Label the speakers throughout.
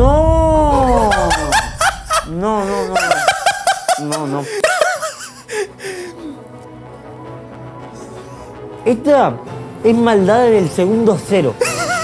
Speaker 1: ¡No! No. Esta es maldad del segundo cero.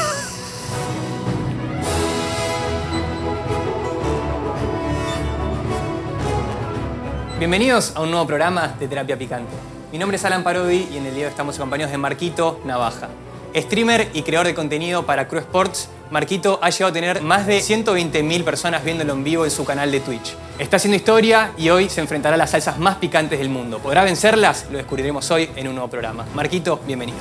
Speaker 2: Bienvenidos a un nuevo programa de Terapia Picante. Mi nombre es Alan Parodi y en el día de hoy estamos acompañados de Marquito Navaja. Streamer y creador de contenido para Crew Sports, Marquito ha llegado a tener más de 120.000 personas viéndolo en vivo en su canal de Twitch. Está haciendo historia y hoy se enfrentará a las salsas más picantes del mundo. ¿Podrá vencerlas? Lo descubriremos hoy en un nuevo programa. Marquito, bienvenido.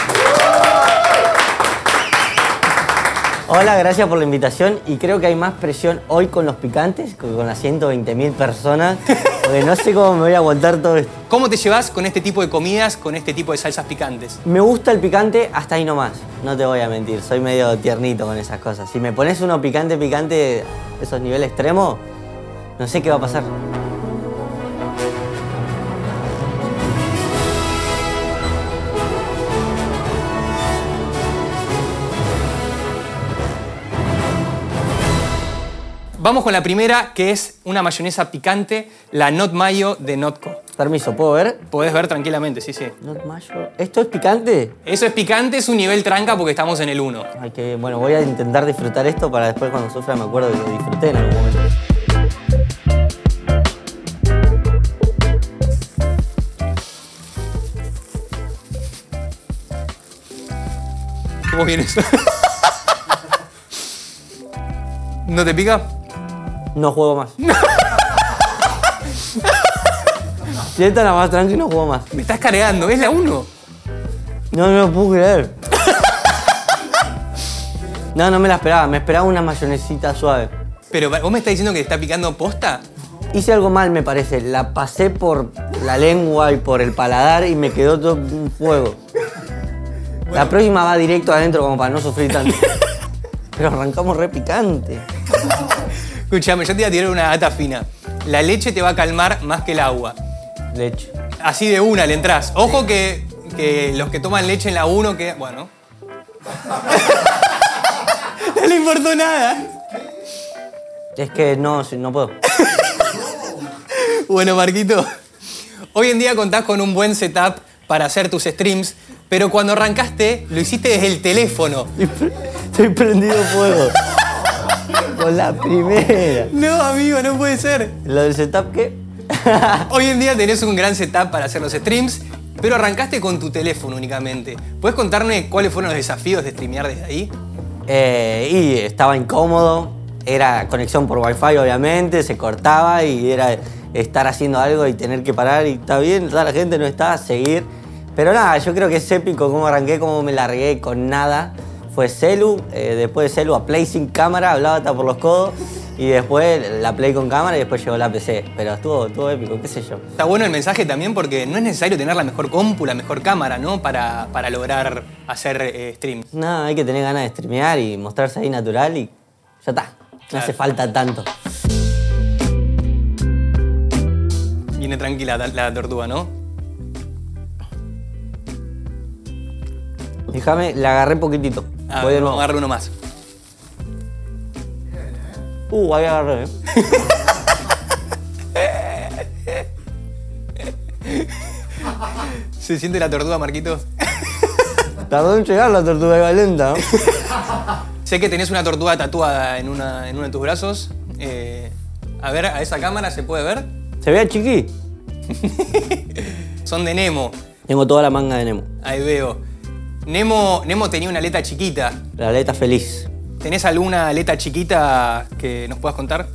Speaker 1: Hola, gracias por la invitación y creo que hay más presión hoy con los picantes que con las 120.000 personas, porque no sé cómo me voy a aguantar todo esto.
Speaker 2: ¿Cómo te llevas con este tipo de comidas, con este tipo de salsas picantes?
Speaker 1: Me gusta el picante hasta ahí nomás, no te voy a mentir, soy medio tiernito con esas cosas. Si me pones uno picante, esos niveles extremos, no sé qué va a pasar.
Speaker 2: Vamos con la primera, que es una mayonesa picante, la Not Mayo de Notco.
Speaker 1: Permiso, ¿puedo ver?
Speaker 2: Podés ver tranquilamente, sí.
Speaker 1: Not Mayo. ¿Esto es picante?
Speaker 2: Eso es picante, es un nivel tranca porque estamos en el 1.
Speaker 1: Ay, que bueno, voy a intentar disfrutar esto para después cuando sufra me acuerdo que lo disfruté en algún momento.
Speaker 2: ¿Cómo viene eso? ¿No te pica?
Speaker 1: No juego más. Si esta era más tranqui, no juego más.
Speaker 2: Me estás cargando, es la 1.
Speaker 1: No lo puedo creer. No me la esperaba. Me esperaba una mayonesita suave.
Speaker 2: Pero vos me estás diciendo que te está picando posta.
Speaker 1: Hice algo mal, me parece. La pasé por la lengua y por el paladar y me quedó todo un fuego. Bueno. La próxima va directo adentro como para no sufrir tanto. Pero arrancamos re picante.
Speaker 2: Escuchame, yo te voy a tirar una data fina. La leche te va a calmar más que el agua.
Speaker 1: Leche.
Speaker 2: Así de una le entrás. Ojo que los que toman leche en la 1 que... Bueno. No le importó nada.
Speaker 1: Es que no puedo.
Speaker 2: Bueno, Marquito, hoy en día contás con un buen setup para hacer tus streams, pero cuando arrancaste lo hiciste desde el teléfono.
Speaker 1: Estoy prendido fuego. Con la primera.
Speaker 2: No, amigo, no puede ser.
Speaker 1: ¿Lo del setup qué?
Speaker 2: Hoy en día tenés un gran setup para hacer los streams, pero arrancaste con tu teléfono únicamente. ¿Puedes contarme cuáles fueron los desafíos de streamear desde ahí?
Speaker 1: Y estaba incómodo. Era conexión por Wi-Fi, obviamente, se cortaba y era estar haciendo algo y tener que parar y está bien, toda la gente no está, seguir. Pero nada, yo creo que es épico cómo arranqué, cómo me largué con nada. Fue celu, después de celu a play sin cámara, hablaba hasta por los codos. Y después la play con cámara y después llegó la PC. Pero estuvo épico, qué sé yo.
Speaker 2: Está bueno el mensaje también porque no es necesario tener la mejor compu, la mejor cámara, ¿no? Para lograr hacer streams.
Speaker 1: No, hay que tener ganas de streamear y mostrarse ahí natural y ya está. No hace falta tanto.
Speaker 2: Viene tranquila la tortuga, ¿no?
Speaker 1: Déjame, la agarré poquitito.
Speaker 2: Voy de nuevo. Agarré uno más.
Speaker 1: Ahí agarré,
Speaker 2: ¿Se siente la tortuga, Marquito?
Speaker 1: Tardó en llegar la tortuga, iba lenta, ¿no?
Speaker 2: Sé que tenés una tortuga tatuada en uno de tus brazos. A ver, a esa cámara, ¿se puede ver?
Speaker 1: ¿Se ve chiqui?
Speaker 2: Son de Nemo.
Speaker 1: Tengo toda la manga de Nemo.
Speaker 2: Ahí veo. Nemo tenía una aleta chiquita.
Speaker 1: La aleta feliz.
Speaker 2: ¿Tenés alguna aleta chiquita que nos puedas contar?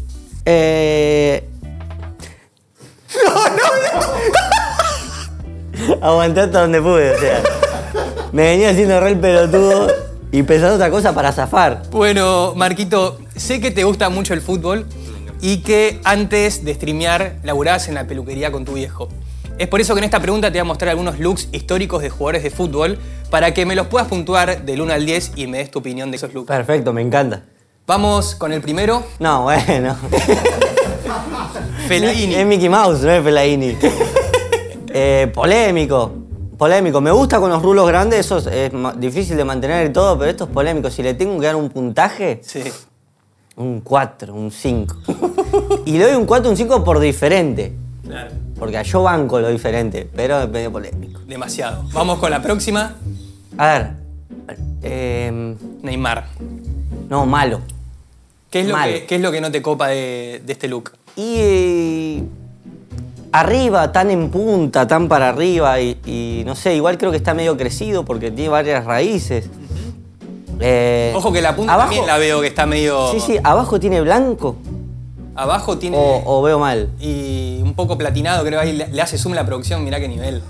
Speaker 1: Aguanté hasta donde pude, o sea. Me venía haciendo re el pelotudo y pensando otra cosa para zafar.
Speaker 2: Bueno, Marquito, sé que te gusta mucho el fútbol y que antes de streamear laburabas en la peluquería con tu viejo. Es por eso que en esta pregunta te voy a mostrar algunos looks históricos de jugadores de fútbol para que me los puedas puntuar del 1 al 10 y me des tu opinión de esos looks.
Speaker 1: Perfecto, me encanta.
Speaker 2: Vamos con el primero.
Speaker 1: No, bueno.
Speaker 2: Fellaini.
Speaker 1: Es Mickey Mouse, no es Fellaini. Polémico. Me gusta con los rulos grandes, eso es difícil de mantener y todo, pero esto es polémico. Si le tengo que dar un puntaje,
Speaker 2: sí.
Speaker 1: Un 4, un 5. Y le doy un 4, un 5 por diferente.
Speaker 2: Claro.
Speaker 1: Porque yo banco lo diferente, pero es medio polémico.
Speaker 2: Demasiado. Vamos con la próxima.
Speaker 1: A ver.
Speaker 2: Neymar.
Speaker 1: No, malo.
Speaker 2: ¿Qué
Speaker 1: Malo.
Speaker 2: es lo que no te copa de este look?
Speaker 1: Y arriba, tan en punta, tan para arriba y no sé, igual creo que está medio crecido porque tiene varias raíces.
Speaker 2: Ojo que la punta
Speaker 1: abajo,
Speaker 2: también la veo que está medio...
Speaker 1: Sí, abajo tiene blanco
Speaker 2: Abajo tiene...
Speaker 1: o veo mal.
Speaker 2: Y un poco platinado, creo. Ahí le hace zoom la producción, mirá qué nivel.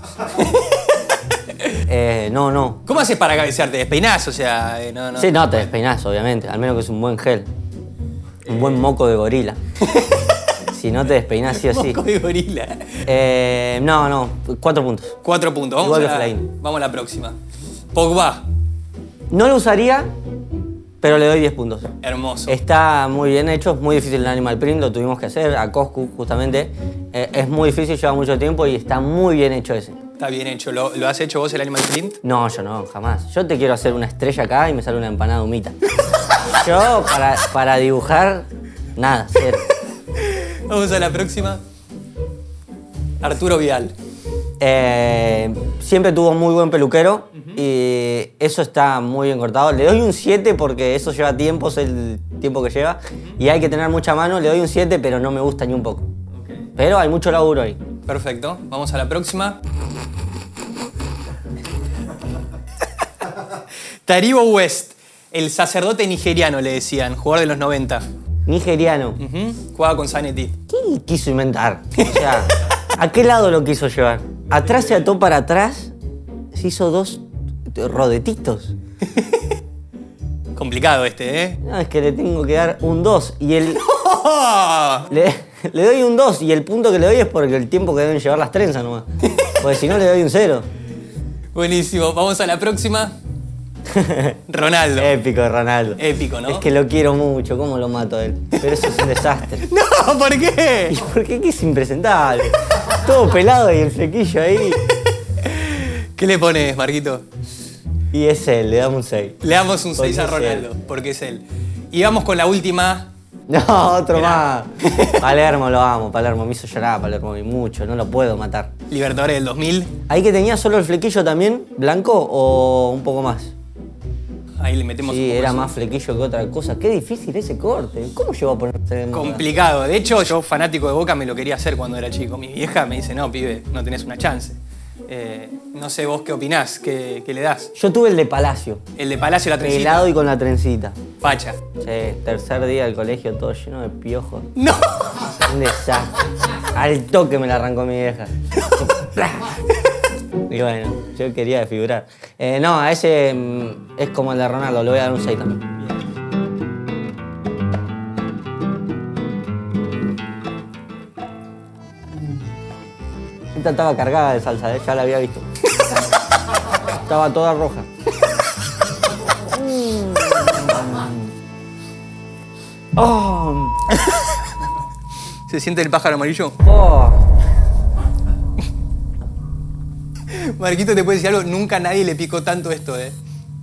Speaker 1: No.
Speaker 2: ¿Cómo haces para cabecearte? ¿Despeinás? O sea, no.
Speaker 1: Sí, no, te despeinás, obviamente. Al menos que es un buen gel. Un buen moco de gorila. Si no te despeinás sí o sí.
Speaker 2: Moco de gorila.
Speaker 1: No, 4 puntos.
Speaker 2: 4 puntos.
Speaker 1: Igual que Fellaini.
Speaker 2: Vamos a la próxima. Pogba.
Speaker 1: No lo usaría, pero le doy 10 puntos.
Speaker 2: Hermoso.
Speaker 1: Está muy bien hecho, es muy difícil el animal print, lo tuvimos que hacer a Coscu justamente. Es muy difícil, lleva mucho tiempo y está muy bien hecho ese.
Speaker 2: Está bien hecho. ¿Lo has hecho vos el animal print?
Speaker 1: No, yo no, jamás. Yo te quiero hacer una estrella acá y me sale una empanada humita. Yo para dibujar, nada, cero.
Speaker 2: Vamos a la próxima. Arturo Vidal.
Speaker 1: Siempre tuvo muy buen peluquero y eso está muy bien cortado. Le doy un 7 porque eso lleva tiempo, es el tiempo que lleva. Y hay que tener mucha mano, le doy un 7 pero no me gusta ni un poco. Okay. Pero hay mucho laburo ahí.
Speaker 2: Perfecto, vamos a la próxima. Taribo West, el sacerdote nigeriano le decían, jugador de los 90.
Speaker 1: Nigeriano.
Speaker 2: Jugaba con Zanetti.
Speaker 1: ¿Qué quiso inventar? O sea, ¿a qué lado lo quiso llevar? Atrás se ató para atrás, se hizo 2 rodetitos.
Speaker 2: Complicado este, ¿eh?
Speaker 1: No, es que le tengo que dar un 2 y el... le doy un 2 y el punto que le doy es porque el tiempo que deben llevar las trenzas nomás. Porque si no le doy un 0.
Speaker 2: Buenísimo, vamos a la próxima. Ronaldo.
Speaker 1: Épico, Ronaldo.
Speaker 2: Épico, ¿no?
Speaker 1: Es que lo quiero mucho, ¿cómo lo mato a él? Pero eso es un desastre.
Speaker 2: No, ¿por qué?
Speaker 1: ¿Y por qué? Que es impresentable. Todo pelado y el flequillo ahí.
Speaker 2: ¿Qué le pones, Marquito?
Speaker 1: Y es él, le damos un 6.
Speaker 2: Le damos un 6 a Ronaldo, porque es él. Y vamos con la última.
Speaker 1: No, otro más. Palermo lo amo, Palermo. Me hizo llorar Palermo y mucho, no lo puedo matar.
Speaker 2: Libertadores del 2000.
Speaker 1: ¿Ahí que tenía solo el flequillo también, blanco o un poco más?
Speaker 2: Ahí le metemos un poco.
Speaker 1: Sí, era más flequillo que otra cosa. Qué difícil ese corte. ¿Cómo llegó a ponerse en moda?
Speaker 2: Complicado. De hecho, yo, fanático de Boca, me lo quería hacer cuando era chico. Mi vieja me dice, no, pibe, no tenés una chance. No sé vos qué opinás, qué le das.
Speaker 1: Yo tuve el de Palacio.
Speaker 2: El de Palacio, la trencita.
Speaker 1: Pelado y con la trencita.
Speaker 2: Facha.
Speaker 1: Sí, tercer día del colegio, todo lleno de piojos.
Speaker 2: ¡No!
Speaker 1: Un desastre. Al toque me la arrancó mi vieja. Y bueno, yo quería desfigurar. No, a ese es como el de Ronaldo, le voy a dar un 6 también. Esta estaba cargada de salsa, ya la había visto. Estaba toda roja. Oh.
Speaker 2: ¿Se siente el pájaro amarillo?
Speaker 1: Oh.
Speaker 2: Marquito, te puedo decir algo, nunca a nadie le picó tanto esto, ¿eh?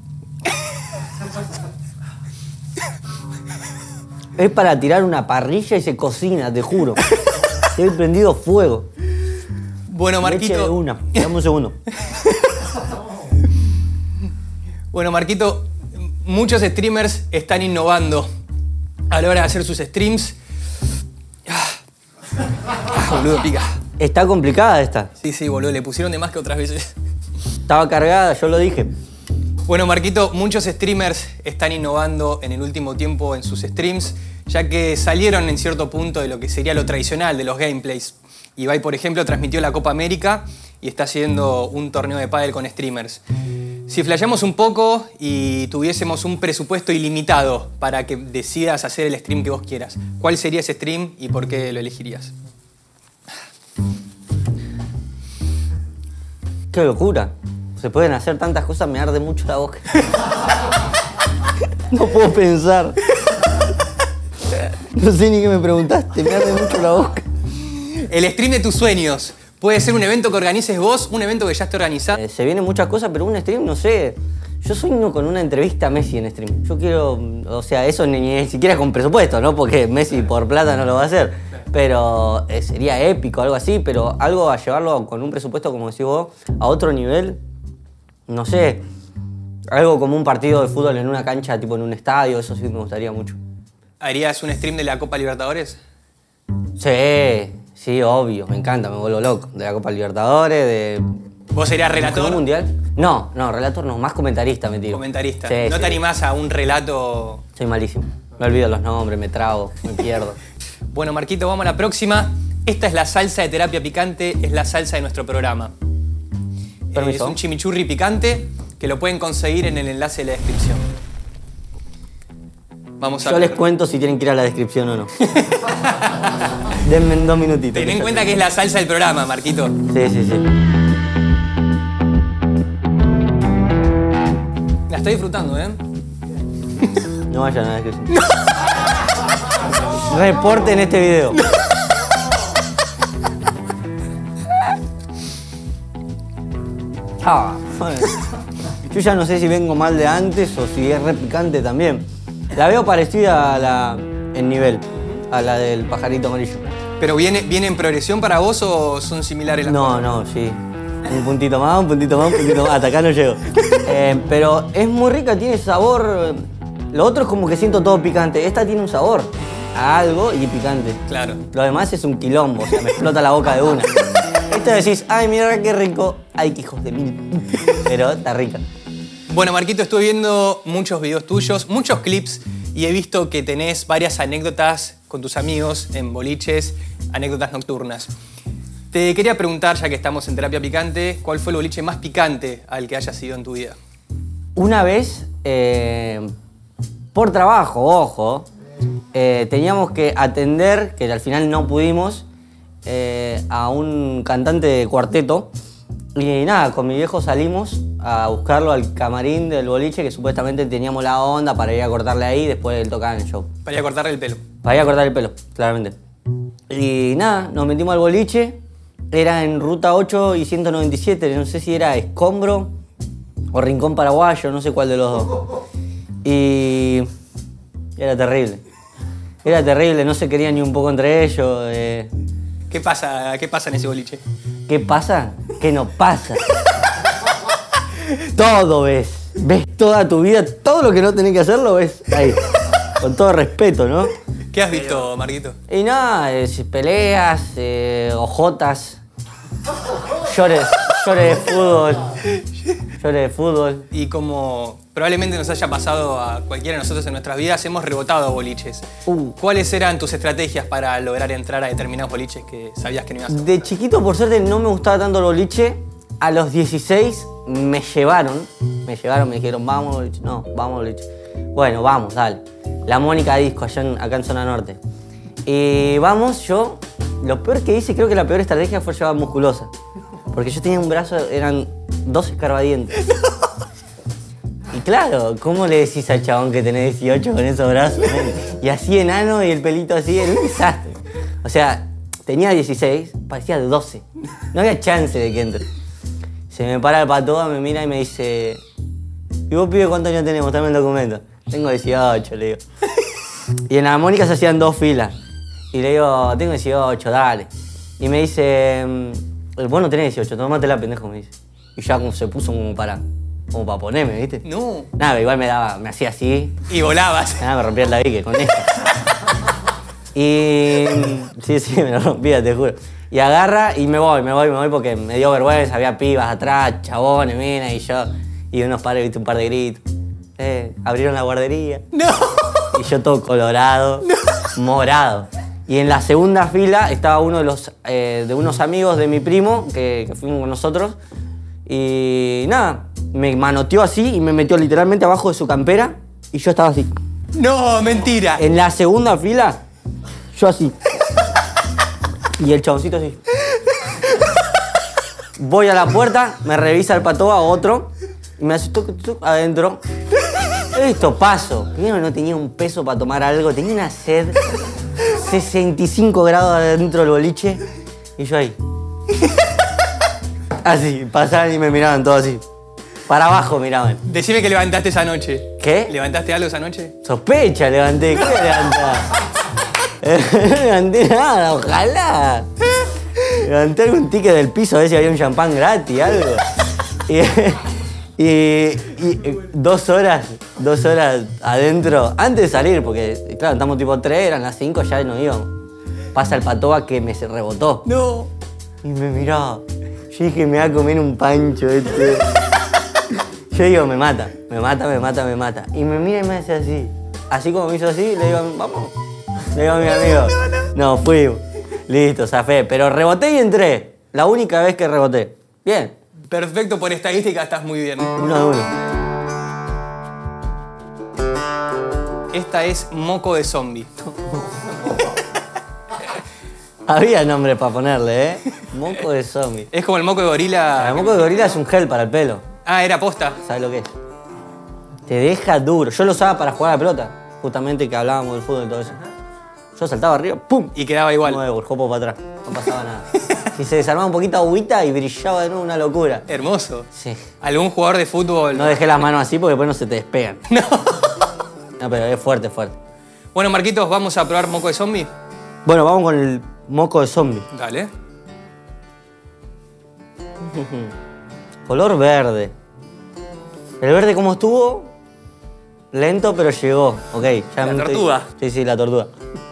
Speaker 1: Es para tirar una parrilla y se cocina, te juro. He prendido fuego.
Speaker 2: Bueno, Marquito...
Speaker 1: Leche de una. Dame un segundo.
Speaker 2: Bueno, Marquito, muchos streamers están innovando a la hora de hacer sus streams. Boludo, pica.
Speaker 1: Está complicada esta.
Speaker 2: Sí, boludo, le pusieron de más que otras veces.
Speaker 1: Estaba cargada, yo lo dije.
Speaker 2: Bueno, Marquito, muchos streamers están innovando en el último tiempo en sus streams, ya que salieron en cierto punto de lo que sería lo tradicional de los gameplays. Ibai, por ejemplo, transmitió la Copa América y está haciendo un torneo de pádel con streamers. Si flasheamos un poco y tuviésemos un presupuesto ilimitado para que decidas hacer el stream que vos quieras, ¿cuál sería ese stream y por qué lo elegirías?
Speaker 1: ¡Qué locura! Se pueden hacer tantas cosas, me arde mucho la boca. No puedo pensar. No sé ni qué me preguntaste, me arde mucho la boca.
Speaker 2: El stream de tus sueños. Puede ser un evento que organices vos, un evento que ya esté organizado.
Speaker 1: Se vienen muchas cosas, pero un stream, no sé. Yo sueño con una entrevista a Messi en stream. Yo quiero, o sea, eso ni siquiera con presupuesto, ¿no? Porque Messi por plata no lo va a hacer. Pero sería épico, algo así, pero algo a llevarlo con un presupuesto, como decís vos, a otro nivel. No sé, algo como un partido de fútbol en una cancha, tipo en un estadio, eso sí me gustaría mucho.
Speaker 2: ¿Harías un stream de la Copa Libertadores?
Speaker 1: Sí, obvio, me encanta, me vuelvo loco. De la Copa Libertadores, de...
Speaker 2: ¿Vos serías relator?
Speaker 1: ¿Mundial? No, relator no, más comentarista me tiro.
Speaker 2: Comentarista.
Speaker 1: Sí,
Speaker 2: ¿No
Speaker 1: sí.
Speaker 2: te animás a un relato?
Speaker 1: Soy malísimo. Me olvido los nombres, me trago, me pierdo.
Speaker 2: Bueno, Marquito, vamos a la próxima. Esta es la salsa de terapia picante, es la salsa de nuestro programa.
Speaker 1: Permiso.
Speaker 2: Es un chimichurri picante que lo pueden conseguir en el enlace de la descripción. Vamos a
Speaker 1: Yo
Speaker 2: ver.
Speaker 1: les cuento si tienen que ir a la descripción o no. Denme 2 minutitos.
Speaker 2: Ten en cuenta que es la salsa del programa, Marquito.
Speaker 1: Sí.
Speaker 2: La estoy disfrutando, ¿eh?
Speaker 1: No vayan a la descripción. Reporten este video. Bueno. Yo ya no sé si vengo mal de antes o si es re picante también. La veo parecida a la en nivel, a la del pajarito amarillo.
Speaker 2: ¿Pero viene en progresión para vos o son similares las cosas?
Speaker 1: No, sí. Un puntito más, un puntito más, un puntito más. Hasta acá no llego. Pero es muy rica, tiene sabor. Lo otro es como que siento todo picante. Esta tiene un sabor a algo y picante.
Speaker 2: Claro.
Speaker 1: Lo demás es un quilombo, o sea, me explota la boca de una. Esto decís, ay, mira qué rico. Ay, qué hijos de mil. Pero está rica.
Speaker 2: Bueno, Marquito, estuve viendo muchos videos tuyos, muchos clips, y he visto que tenés varias anécdotas con tus amigos en boliches, anécdotas nocturnas. Te quería preguntar, ya que estamos en terapia picante, ¿cuál fue el boliche más picante al que hayas ido en tu vida?
Speaker 1: Una vez, por trabajo, ojo, teníamos que atender, que al final no pudimos, a un cantante de cuarteto. Y nada, con mi viejo salimos a buscarlo al camarín del boliche, que supuestamente teníamos la onda para ir a cortarle ahí, después él tocaba en el show.
Speaker 2: Para ir a cortarle el pelo.
Speaker 1: Para ir a cortar el pelo, claramente. Y nada, nos metimos al boliche, era en Ruta 8 y 197, no sé si era Escombro o Rincón Paraguayo, no sé cuál de los dos. Y era terrible. Era terrible, no se querían ni un poco entre ellos.
Speaker 2: ¿Qué pasa en ese boliche?
Speaker 1: ¿Qué pasa? ¿Qué no pasa? Todo ves. Ves toda tu vida, todo lo que no tenés que hacer lo ves ahí. Con todo respeto, ¿no?
Speaker 2: ¿Qué has visto, Marquito?
Speaker 1: Y nada, peleas, ojotas, llores de fútbol. Llores de fútbol.
Speaker 2: Y como probablemente nos haya pasado a cualquiera de nosotros en nuestras vidas, hemos rebotado a boliches. ¿Cuáles eran tus estrategias para lograr entrar a determinados boliches que sabías que no ibas a hacer?
Speaker 1: De chiquito, por suerte, no me gustaba tanto el boliche. A los 16 me llevaron, me dijeron, vamos al boliche. No, vamos al boliche. Bueno, vamos, dale. La Mónica Disco, acá en Zona Norte. Y vamos, lo peor que hice, creo que la peor estrategia fue llevar musculosa. Porque yo tenía un brazo, eran 2 escarbadientes. Y claro, ¿cómo le decís al chabón que tenés 18 con esos brazos? Y así enano y el pelito así, era un desastre. O sea, tenía 16, parecía de 12. No había chance de que entre. Se me para el patoa, me mira y me dice, ¿y vos, pibe, cuántos años tenés? Mostrame el documento. Tengo 18, le digo. Y en la Mónica se hacían 2 filas. Y le digo, tengo 18, dale. Y me dice, vos no tenés 18, tomátela, pendejo, me dice. Y ya como se puso como para ponerme, ¿viste?
Speaker 2: No.
Speaker 1: Nada, igual me hacía así.
Speaker 2: Y volabas.
Speaker 1: Nada, me rompía el tabique con esto. Y sí, me lo rompía, te juro. Y agarra y me voy porque me dio vergüenza, había pibas atrás, chabones, mina, y yo. Y un par de gritos. Abrieron la guardería.
Speaker 2: No.
Speaker 1: Y yo todo colorado, morado. Y en la segunda fila estaba uno de unos amigos de mi primo, que fuimos con nosotros. Y nada, me manoteó así y me metió literalmente abajo de su campera. Y yo estaba así.
Speaker 2: No, mentira.
Speaker 1: En la segunda fila, yo así. Y el chaboncito así. Voy a la puerta, me revisa el patoa, otro. Y me hace tuc, adentro. Esto paso. Primero no tenía un peso para tomar algo, tenía una sed. 65 grados adentro del boliche. Y yo ahí. Así, pasaban y me miraban todo así. Para abajo miraban.
Speaker 2: Decime que levantaste esa noche.
Speaker 1: ¿Qué?
Speaker 2: ¿Levantaste algo esa noche?
Speaker 1: Sospecha levanté. ¿Qué voy a levantar? No levanté nada, ojalá. Levanté algún ticket del piso a ver si había un champán gratis, algo. Y 2 horas adentro, antes de salir, porque claro, estamos tipo 3, eran las 5, ya nos íbamos. Pasa el patoa que me se rebotó.
Speaker 2: No.
Speaker 1: Y me miraba. Yo dije, me va a comer un pancho este. Yo digo, me mata. Y me mira y me hace así. Así como me hizo así, le digo, vamos. Le digo a mi amigo. No, fui. Listo, zafé. Pero reboté y entré. La única vez que reboté. Bien.
Speaker 2: Perfecto, por estadística estás muy bien.
Speaker 1: 1-1.
Speaker 2: Esta es moco de zombie.
Speaker 1: Había nombre para ponerle, ¿eh? Moco de zombie.
Speaker 2: Es como el moco de gorila.
Speaker 1: El moco de gorila es un gel para el pelo.
Speaker 2: Ah, era posta.
Speaker 1: ¿Sabes lo que es? Te deja duro. Yo lo usaba para jugar a la pelota. Justamente que hablábamos del fútbol y todo eso. Yo saltaba arriba, ¡pum!
Speaker 2: Y quedaba igual.
Speaker 1: Nuevo, el jopo para atrás. No pasaba nada. Y se desarmaba un poquito agüita y brillaba de nuevo, una locura.
Speaker 2: Hermoso.
Speaker 1: Sí.
Speaker 2: ¿Algún jugador de fútbol?
Speaker 1: No dejé las manos así porque después no se te despegan.
Speaker 2: No.
Speaker 1: No, pero es fuerte, fuerte.
Speaker 2: Bueno, Marquitos, ¿vamos a probar moco de zombie?
Speaker 1: Bueno, vamos con el moco de zombie.
Speaker 2: Dale.
Speaker 1: Color verde. El verde como estuvo, lento pero llegó. Ok, ya
Speaker 2: La
Speaker 1: me estoy-
Speaker 2: tortuga.
Speaker 1: Sí, la tortuga.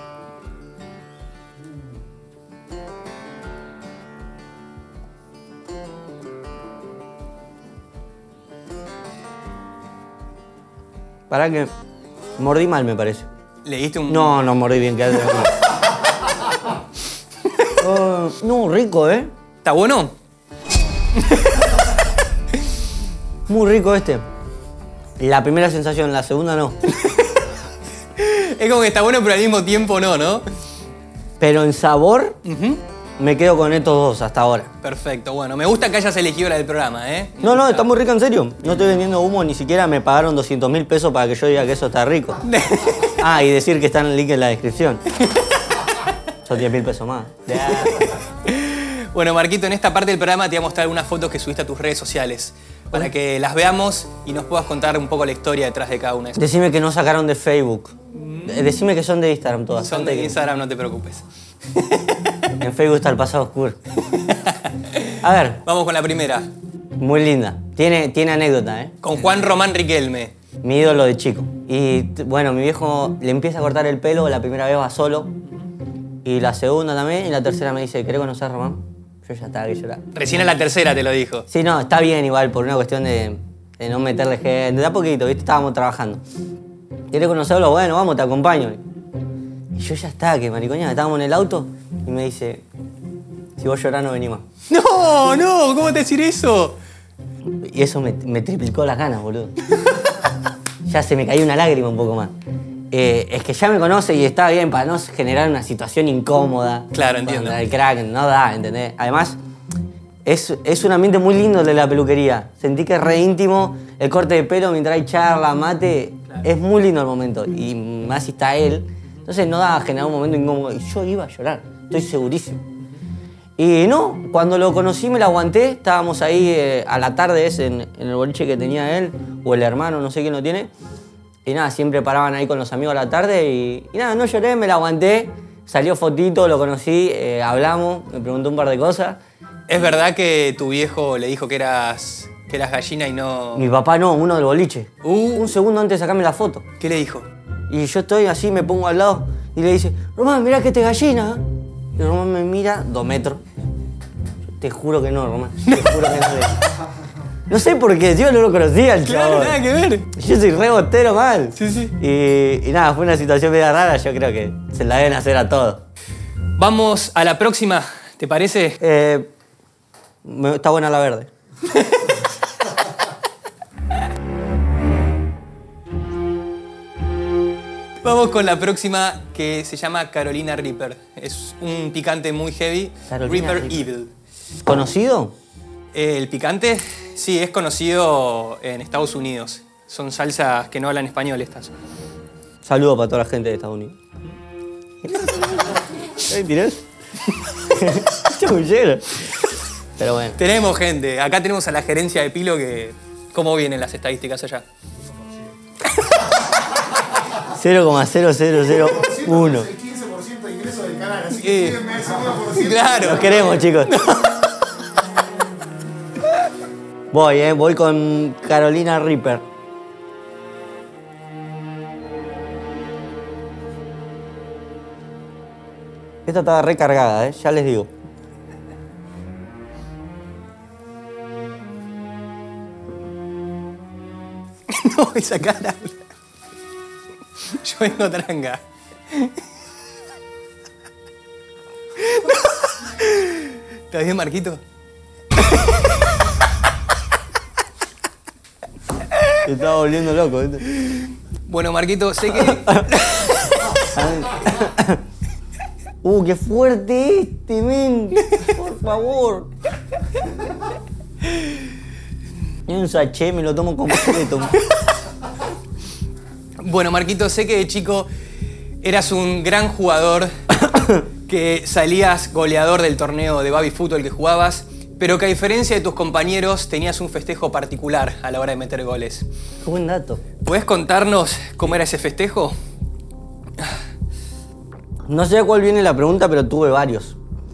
Speaker 1: Pará que mordí mal, me parece.
Speaker 2: ¿Le diste un...?
Speaker 1: No mordí bien, quédate tranquilo. No, rico, ¿eh?
Speaker 2: ¿Está bueno?
Speaker 1: Muy rico este. La primera sensación, la segunda no.
Speaker 2: Es como que está bueno, pero al mismo tiempo no, ¿no?
Speaker 1: Pero en sabor,
Speaker 2: Ujú.
Speaker 1: me quedo con estos dos hasta ahora.
Speaker 2: Perfecto, bueno, me gusta que hayas elegido la del programa, ¿eh?
Speaker 1: No, está muy rico en serio. No estoy vendiendo humo, ni siquiera me pagaron 200.000 pesos para que yo diga que eso está rico. Ah, y decir que está en el link en la descripción. Son 10.000 pesos más.
Speaker 2: Bueno, Marquito, en esta parte del programa te voy a mostrar algunas fotos que subiste a tus redes sociales para que las veamos y nos puedas contar un poco la historia detrás de cada una de esas.
Speaker 1: Decime que no sacaron de Facebook. Decime que son de Instagram todas.
Speaker 2: Son de Instagram, no te preocupes.
Speaker 1: En Facebook está el pasado oscuro. A ver,
Speaker 2: Vamos con la primera.
Speaker 1: muy linda. Tiene anécdota, ¿eh?
Speaker 2: Con Juan Román Riquelme.
Speaker 1: Mi ídolo de chico. Y bueno, mi viejo le empieza a cortar el pelo, la primera vez va solo. Y la segunda también, y la tercera me dice, ¿querés conocer a Román? Yo ya estaba que llorar.
Speaker 2: Recién en la tercera te lo dijo.
Speaker 1: Sí, no, está bien igual, por una cuestión de no meterle gente. De a poquito, ¿viste? Estábamos trabajando. ¿Querés conocerlo? Bueno, vamos, te acompaño. Y yo ya estaba, que maricoña, estábamos en el auto y me dice, si vos llorás no venís más.
Speaker 2: No, ¿cómo te decir eso?
Speaker 1: Y eso me triplicó las ganas, boludo. Ya se me cayó una lágrima un poco más. Es que ya me conoce y está bien para no generar una situación incómoda.
Speaker 2: Claro, entiendo.
Speaker 1: Con el crack, no da, ¿entendés? Además, es un ambiente muy lindo el de la peluquería. Sentí que es re íntimo, el corte de pelo mientras hay charla, mate. Claro. Es muy lindo el momento. Y más si está él. Entonces no da a generar un momento incómodo. Y yo iba a llorar, estoy segurísimo. Y no, cuando lo conocí me lo aguanté. Estábamos ahí a la tarde en el boliche que tenía él, o el hermano, no sé quién lo tiene. Y nada, siempre paraban ahí con los amigos a la tarde y nada, no lloré, me la aguanté. Salió fotito, lo conocí, hablamos, me preguntó un par de cosas.
Speaker 2: ¿Es verdad que tu viejo le dijo que eras gallina y no...?
Speaker 1: Mi papá no, uno del boliche.
Speaker 2: Uh.
Speaker 1: Un segundo antes de sacarme la foto.
Speaker 2: ¿Qué le dijo?
Speaker 1: Y yo estoy así, me pongo al lado y le dice, Román, mirá que este gallina. Y Román me mira, 2 metros. Yo te juro que no, Román, te juro que no. No sé por qué, yo no lo conocía el
Speaker 2: Claro,
Speaker 1: chabón.
Speaker 2: nada que ver.
Speaker 1: Yo soy re botero mal.
Speaker 2: Sí, sí.
Speaker 1: Y nada, fue una situación media rara, yo creo que se la deben hacer a todos.
Speaker 2: Vamos a la próxima, ¿te parece?
Speaker 1: Está buena la verde.
Speaker 2: Vamos con la próxima que se llama Carolina Reaper. Es un picante muy heavy.
Speaker 1: Carolina
Speaker 2: Reaper
Speaker 1: Reaper.
Speaker 2: Evil.
Speaker 1: ¿Conocido?
Speaker 2: El picante, sí, es conocido en Estados Unidos. Son salsas que no hablan español estas.
Speaker 1: Saludo para toda la gente de Estados Unidos. ¿Tirás? Chamullero. Pero bueno.
Speaker 2: Tenemos gente. Acá tenemos a la gerencia de Pilo que ¿Cómo vienen las estadísticas allá?
Speaker 1: 0,0001.
Speaker 3: El 15% de ingresos del canal, así que sígueme ese 1%.
Speaker 2: Claro.
Speaker 1: Los queremos, chicos. Voy con Carolina Reaper. Esta estaba recargada, ya les digo.
Speaker 2: No, esa cara. Yo vengo tranca. ¿Estás bien, Marquito?
Speaker 1: Se estaba volviendo loco, ¿viste?
Speaker 2: Bueno, Marquito, sé que...
Speaker 1: ¡Qué fuerte este, men! Por favor. Y un sachet, me lo tomo completo.
Speaker 2: Bueno, Marquito, sé que de chico eras un gran jugador, que salías goleador del torneo de baby fútbol que jugabas, pero que a diferencia de tus compañeros tenías un festejo particular a la hora de meter goles.
Speaker 1: Qué buen dato.
Speaker 2: ¿Puedes contarnos cómo era ese festejo?
Speaker 1: No sé a cuál viene la pregunta, pero tuve varios.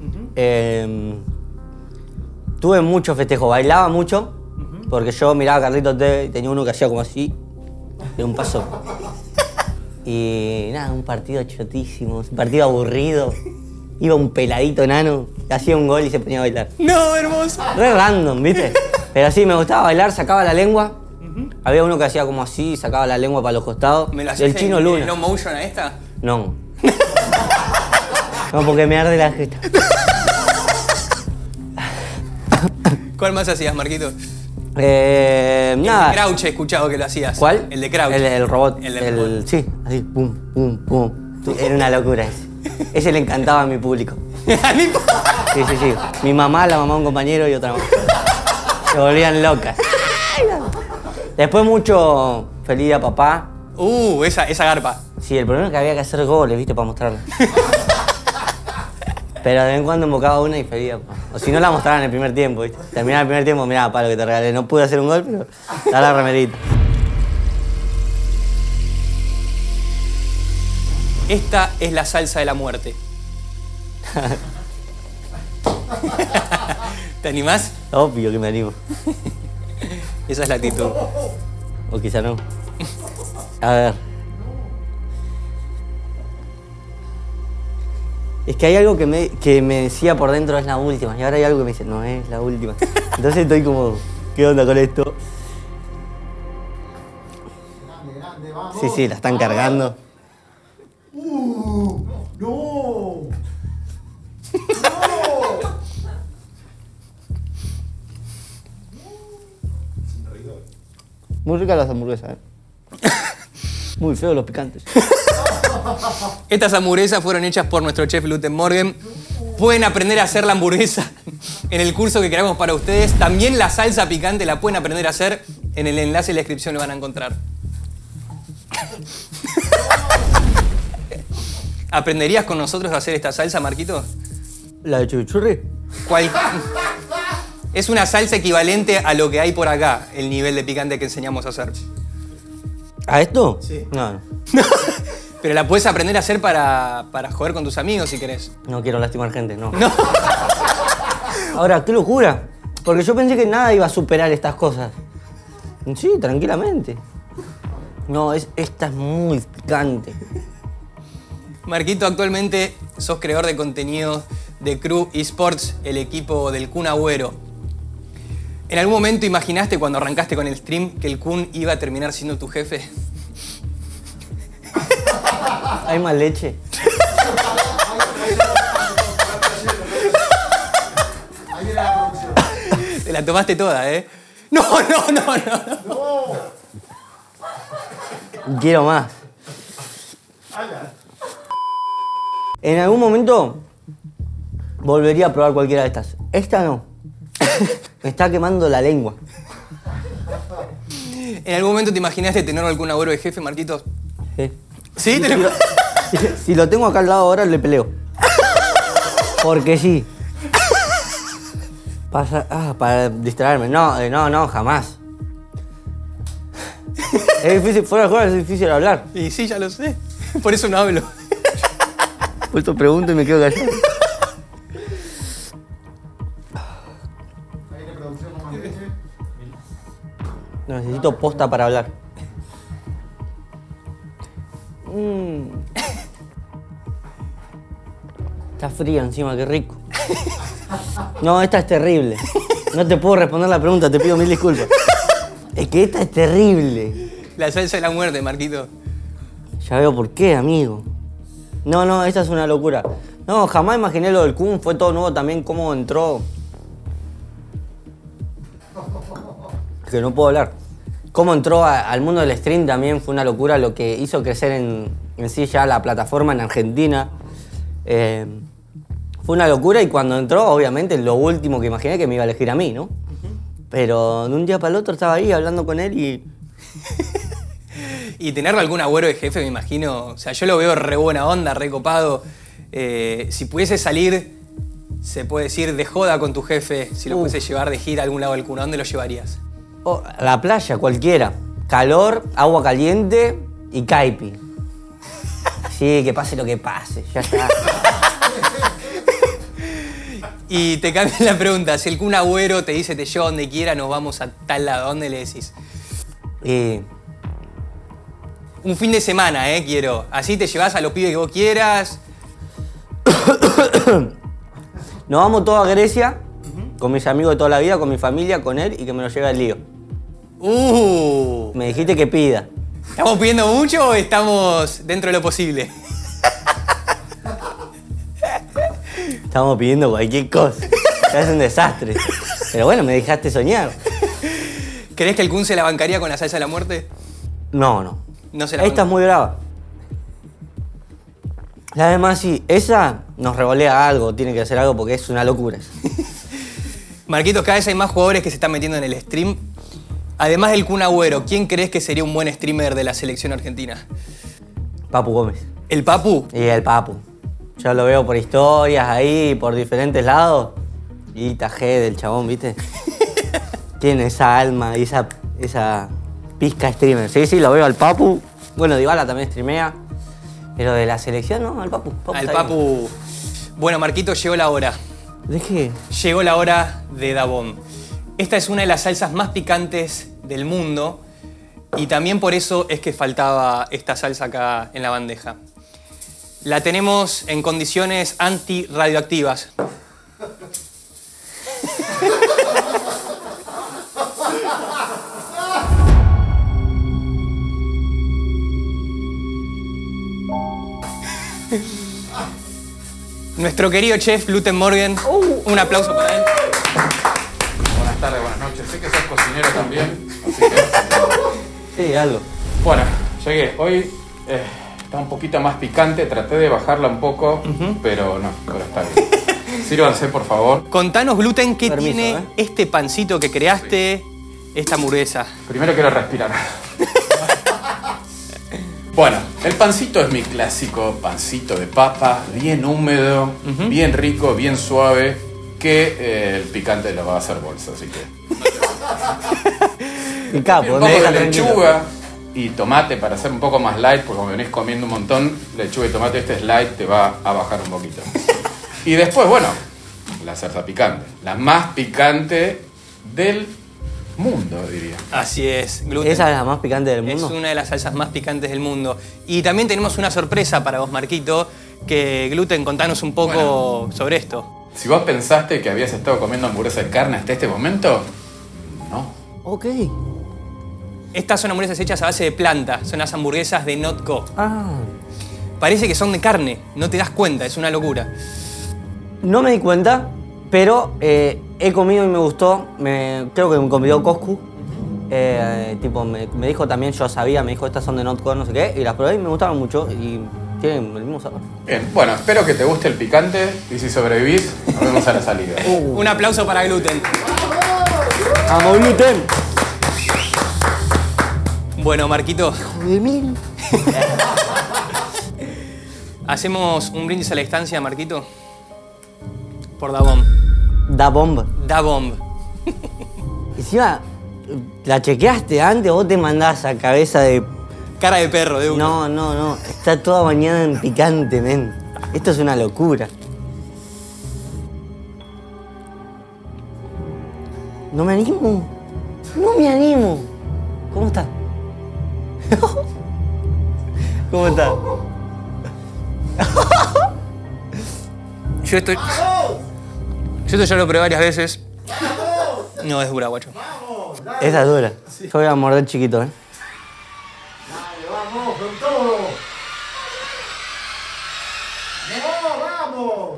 Speaker 1: Tuve muchos festejos, bailaba mucho, porque yo miraba a Carlitos Tevez y tenía uno que hacía como así, de un paso. Y nada, un partido chotísimo, un partido aburrido. Iba un peladito enano, hacía un gol y se ponía a bailar.
Speaker 2: No, hermoso.
Speaker 1: Re random, ¿viste? Pero sí, me gustaba bailar, sacaba la lengua. Había uno que hacía como así, sacaba la lengua para los costados.
Speaker 2: ¿Me lo hacías
Speaker 1: El Chino
Speaker 2: en
Speaker 1: Luna.
Speaker 2: slow motion a esta?
Speaker 1: No. No, porque me arde la jeta.
Speaker 2: ¿Cuál más hacías, Marquito?
Speaker 1: Nada.
Speaker 2: El de Crouch he escuchado que lo hacías.
Speaker 1: ¿Cuál?
Speaker 2: El de Crouch.
Speaker 1: El robot.
Speaker 2: El robot.
Speaker 1: Sí, así, pum, pum, pum. Era una locura ese. Ese le encantaba a mi público.
Speaker 2: A mí-
Speaker 1: Sí, sí, sí. Mi mamá, la mamá de un compañero y otra mamá. Se volvían locas. Después mucho feliz día papá.
Speaker 2: Esa garpa.
Speaker 1: Sí, el problema es que había que hacer goles, ¿viste? Para mostrarla. Pero de vez en cuando invocaba una y feliz día papá. O si no la mostraban en el primer tiempo, ¿viste? Terminaba el primer tiempo, mirá, papá, lo que te regalé. No pude hacer un gol, pero da la remerita.
Speaker 2: Esta es la salsa de la muerte. ¿Te animás?
Speaker 1: Obvio que me animo.
Speaker 2: Esa es la actitud.
Speaker 1: O quizá no. A ver. Es que hay algo que me decía por dentro es la última. Y ahora hay algo que me dice, no es la última. Entonces estoy como, ¿qué onda con esto?
Speaker 3: Grande, grande, vamos.
Speaker 1: Sí, sí, la están cargando.
Speaker 3: ¡No!
Speaker 1: Muy ricas las hamburguesas, ¿eh? Muy feos los picantes.
Speaker 2: Estas hamburguesas fueron hechas por nuestro chef Luten Morgan. Pueden aprender a hacer la hamburguesa en el curso que creamos para ustedes. También la salsa picante la pueden aprender a hacer. En el enlace en la descripción lo van a encontrar. ¿Aprenderías con nosotros a hacer esta salsa, Marquito?
Speaker 1: ¿La de chimichurri?
Speaker 2: ¿Cuál? Es una salsa equivalente a lo que hay por acá, el nivel de picante que enseñamos a hacer.
Speaker 1: ¿A esto?
Speaker 3: Sí.
Speaker 1: No,
Speaker 2: Pero la puedes aprender a hacer para joder con tus amigos si querés.
Speaker 1: no quiero lastimar gente, no.
Speaker 2: No.
Speaker 1: Ahora, qué locura. Porque yo pensé que nada iba a superar estas cosas. Sí, tranquilamente. No, esta es muy picante.
Speaker 2: Marquito, actualmente sos creador de contenido de Crew Esports, el equipo del Kun Agüero. ¿En algún momento imaginaste cuando arrancaste con el stream que el Kun iba a terminar siendo tu jefe?
Speaker 1: ¿Hay más leche?
Speaker 3: Ahí viene la producción.
Speaker 2: Te la tomaste toda, ¿eh? No.
Speaker 1: Quiero más. En algún momento volvería a probar cualquiera de estas. Esta no. Me está quemando la lengua.
Speaker 2: ¿En algún momento te imaginaste tener algún Agüero de jefe, Marquito?
Speaker 1: Sí.
Speaker 2: ¿Sí?
Speaker 1: Si lo tengo acá al lado ahora, le peleo. Porque sí. Para distraerme. No, jamás. Es difícil, fuera de juego es difícil hablar.
Speaker 2: Y sí, ya lo sé. Por eso no hablo.
Speaker 1: Por eso pregunto y me quedo callado.
Speaker 3: Ahí la producción no más leche.
Speaker 1: No, necesito posta para hablar. Está fría encima, qué rico. No, esta es terrible. No te puedo responder la pregunta, te pido 1000 disculpas. Es que esta es terrible.
Speaker 2: La salsa de la muerte, Marquito.
Speaker 1: Ya veo por qué, amigo. No, esta es una locura. No, jamás imaginé lo del Kun, fue todo nuevo también, cómo entró. Que no puedo hablar. Cómo entró al mundo del stream también fue una locura, lo que hizo crecer en sí ya la plataforma en Argentina. Fue una locura y cuando entró, obviamente, lo último que imaginé que me iba a elegir a mí, ¿no? Pero de un día para el otro estaba ahí hablando con él y...
Speaker 2: Y tenerlo algún agüero de jefe, me imagino. O sea, yo lo veo re buena onda, re copado. Si pudiese salir, se puede decir, de joda con tu jefe, si lo pudiese llevar de gira a algún lado del Kun, ¿a dónde lo llevarías?
Speaker 1: A la playa, cualquiera. Calor, agua caliente y caipi. Sí, que pase lo que pase, ya está.
Speaker 2: Y te cambia la pregunta, si el Kun Agüero te dice te llevo donde quiera, nos vamos a tal lado, ¿a dónde le decís? Un fin de semana, quiero. Así te llevas a los pibes que vos quieras.
Speaker 1: Nos vamos todos a Grecia, con mis amigos de toda la vida, con mi familia, con él y que me lo lleve al lío. Me dijiste que pida.
Speaker 2: ¿Estamos pidiendo mucho o estamos dentro de lo posible?
Speaker 1: Estamos pidiendo cualquier cosa. Es un desastre. Pero bueno, me dejaste soñar.
Speaker 2: ¿Crees que el Kun se la bancaría con la salsa de la muerte?
Speaker 1: No.
Speaker 2: No se la
Speaker 1: Esta es muy brava. La demás sí. Esa nos revolea algo, tiene que hacer algo porque es una locura.
Speaker 2: Marquitos, cada vez hay más jugadores que se están metiendo en el stream. Además del Kun Agüero, ¿quién crees que sería un buen streamer de la selección argentina?
Speaker 1: Papu Gómez.
Speaker 2: ¿El Papu?
Speaker 1: Y el Papu. Yo lo veo por historias ahí, por diferentes lados. Y tajé del chabón, ¿viste? Tiene esa alma y esa pizca streamer. Sí, lo veo al Papu. Bueno, Dybala también streamea. Pero de la selección, ¿no? Al Papu.
Speaker 2: Al Papu. Bueno, Marquito, llegó la hora.
Speaker 1: ¿De qué?
Speaker 2: Llegó la hora de Da Bomb. Esta es una de las salsas más picantes del mundo y también por eso es que faltaba esta salsa acá en la bandeja. La tenemos en condiciones antirradioactivas. Nuestro querido chef Gluten Morgan, un aplauso para él.
Speaker 4: Buenas tardes, buenas noches. Sé que sos cocinero también, así que...
Speaker 1: Sí, algo.
Speaker 4: Bueno, llegué. Hoy está un poquito más picante, traté de bajarla un poco, pero está bien. Sírvanse, por favor.
Speaker 2: Contanos, Gluten, ¿qué
Speaker 1: Permiso,
Speaker 2: tiene este pancito que creaste, esta hamburguesa?
Speaker 4: Primero quiero respirar. Bueno, el pancito es mi clásico pancito de papa, bien húmedo, bien rico, bien suave, que el picante lo va a hacer bolsa, así que...
Speaker 1: Y capo,
Speaker 4: Un
Speaker 1: me
Speaker 4: poco
Speaker 1: deja
Speaker 4: de
Speaker 1: tranquilo.
Speaker 4: lechuga y tomate para hacer un poco más light, porque como venís comiendo un montón, lechuga y tomate, este es light, te va a bajar un poquito. Y después, bueno, la salsa picante, la más picante del mundo, diría.
Speaker 2: Así es, Gluten.
Speaker 1: ¿Esa es la más picante del mundo?
Speaker 2: Es una de las salsas más picantes del mundo. Y también tenemos una sorpresa para vos, Marquito, que Gluten, contanos un poco sobre esto.
Speaker 4: Si vos pensaste que habías estado comiendo hamburguesa de carne hasta este momento, no.
Speaker 1: Ok.
Speaker 2: Estas son hamburguesas hechas a base de planta, son las hamburguesas de Notco.
Speaker 1: Ah.
Speaker 2: Parece que son de carne, no te das cuenta, es una locura.
Speaker 1: No me di cuenta, pero he comido y me gustó. Creo que me convidó Coscu. Tipo, me dijo también, yo sabía, me dijo, estas son de Notco, no sé qué, y las probé y me gustaron mucho y tienen el mismo sabor.
Speaker 4: Bien, bueno, espero que te guste el picante y si sobrevivís, nos vemos a la salida.
Speaker 2: Un aplauso para Gluten.
Speaker 1: ¡Vamos, Gluten!
Speaker 2: Bueno, Marquito,
Speaker 1: De mil.
Speaker 2: ¿hacemos un brindis a la distancia, Marquito? Por Da Bomb.
Speaker 1: Da bomba.
Speaker 2: Da Bomb.
Speaker 1: Encima, ¿La chequeaste antes o vos te mandás a cabeza de...?
Speaker 2: Cara de perro, de uno.
Speaker 1: No. Está toda bañada en picante, men. Esto es una locura. No me animo. No me animo. ¿Cómo estás? ¿Cómo estás?
Speaker 2: Yo esto ya lo probé varias veces. No, es dura, guacho.
Speaker 1: Esa es dura. Yo voy a morder chiquito, ¿eh?
Speaker 3: Dale, vamos, con todo. ¡Vamos!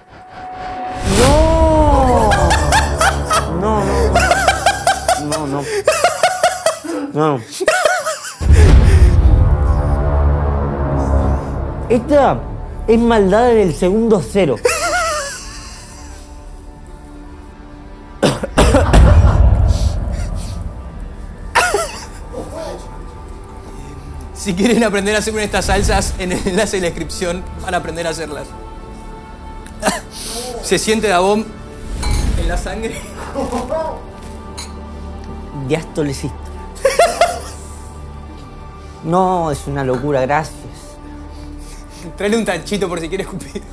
Speaker 1: No. Esta es maldad en el segundo cero.
Speaker 2: Si quieren aprender a hacer una de estas salsas, en el enlace de la descripción van a aprender a hacerlas. Se siente Dabón en la sangre.
Speaker 1: Diastolecista. No, es una locura, gracias.
Speaker 2: Tráele un tanchito por si quieres escupir.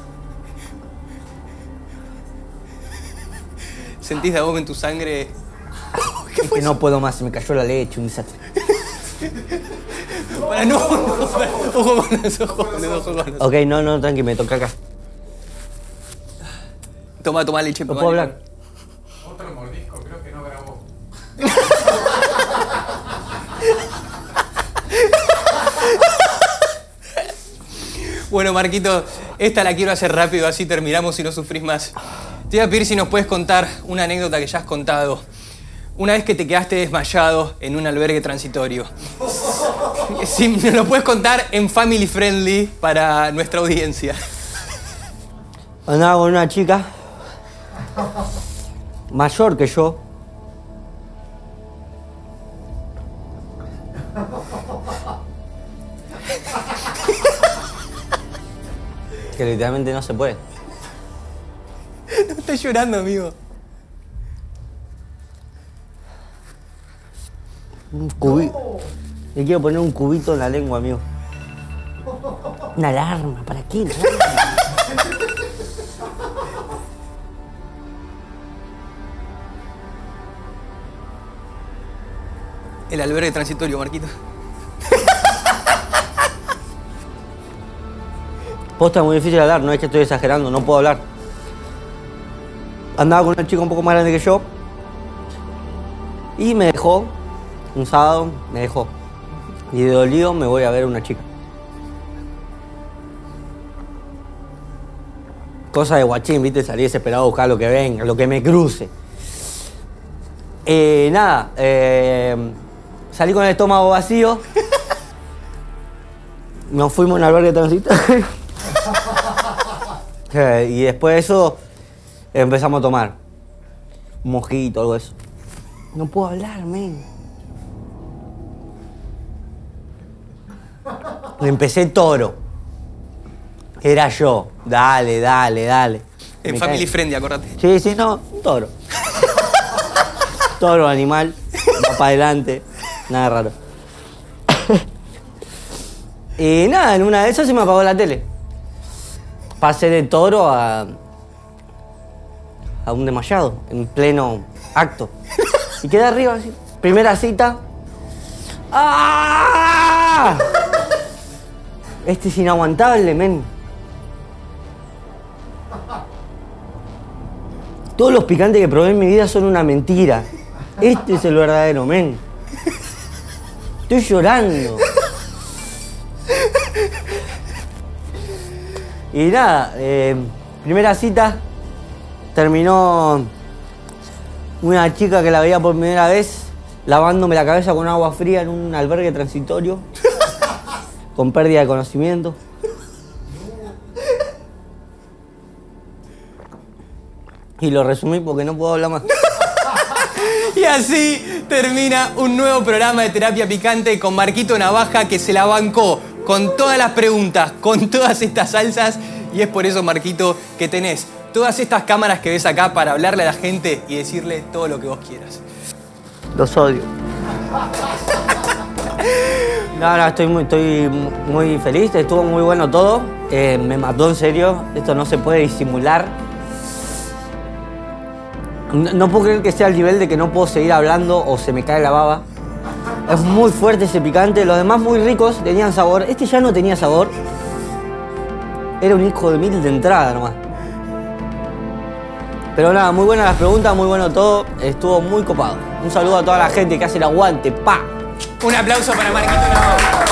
Speaker 2: ¿Sentís Dabón en tu sangre?
Speaker 1: Es que no puedo más, se me cayó la leche, un desastre.
Speaker 2: Para, no. Ojo con los ojos.
Speaker 1: Ok, no, tranqui, me toca acá.
Speaker 2: Toma leche.
Speaker 1: ¿No puedo hablar?
Speaker 4: Otro mordisco, creo que no grabó.
Speaker 2: Bueno, Marquito, esta la quiero hacer rápido, así terminamos y no sufrís más. Te voy a pedir si nos puedes contar una anécdota que ya has contado. Una vez que te quedaste desmayado en un albergue transitorio. Si nos lo puedes contar en family friendly para nuestra audiencia.
Speaker 1: Andaba con una chica mayor que yo. Que literalmente no se puede.
Speaker 2: No estás llorando, amigo.
Speaker 1: Un cubito. Le quiero poner un cubito en la lengua, amigo. Una alarma, ¿para qué? ¿No?
Speaker 2: El albergue transitorio, Marquito.
Speaker 1: Posta es muy difícil hablar, no es que estoy exagerando, no puedo hablar. Andaba con una chica un poco más grande que yo. Y me dejó. Un sábado me dejó. Y de dolido me voy a ver a una chica. Cosa de guachín, viste, salí desesperado a buscar lo que venga, lo que me cruce. Salí con el estómago vacío. Nos fuimos a un albergue transitorio. Y después de eso empezamos a tomar un mojito, algo de eso. No puedo hablar, men. Empecé toro. Era yo. Dale.
Speaker 2: En
Speaker 1: Me
Speaker 2: family
Speaker 1: cae.
Speaker 2: friendly, acordate.
Speaker 1: Sí, no, un toro. Toro, animal, va para adelante, nada raro. Y nada, en una de esas se me apagó la tele. Pasé de toro a un desmayado, en pleno acto. Y quedé arriba así. Primera cita. ¡Ah! Este es inaguantable, men. Todos los picantes que probé en mi vida son una mentira. Este es el verdadero, men. Estoy llorando. Y nada, primera cita terminó una chica que la veía por primera vez lavándome la cabeza con agua fría en un albergue transitorio con pérdida de conocimiento. Y lo resumí porque no puedo hablar más.
Speaker 2: Y así termina un nuevo programa de Terapia Picante con Marquito Navaja, que se la bancó con todas las preguntas, con todas estas salsas. Y es por eso, Marquito, que tenés todas estas cámaras que ves acá para hablarle a la gente y decirle todo lo que vos quieras.
Speaker 1: Los odio. No, estoy muy feliz, estuvo muy bueno todo. Me mató en serio, esto no se puede disimular. No puedo creer que sea el nivel de que no puedo seguir hablando o se me cae la baba. Es muy fuerte ese picante, los demás muy ricos, tenían sabor. Este ya no tenía sabor. Era un hijo de mil de entrada nomás. Pero nada, muy buenas las preguntas, muy bueno todo. Estuvo muy copado. Un saludo a toda la gente que hace el aguante. ¡Pa!
Speaker 2: Un aplauso para Marquito Navaja.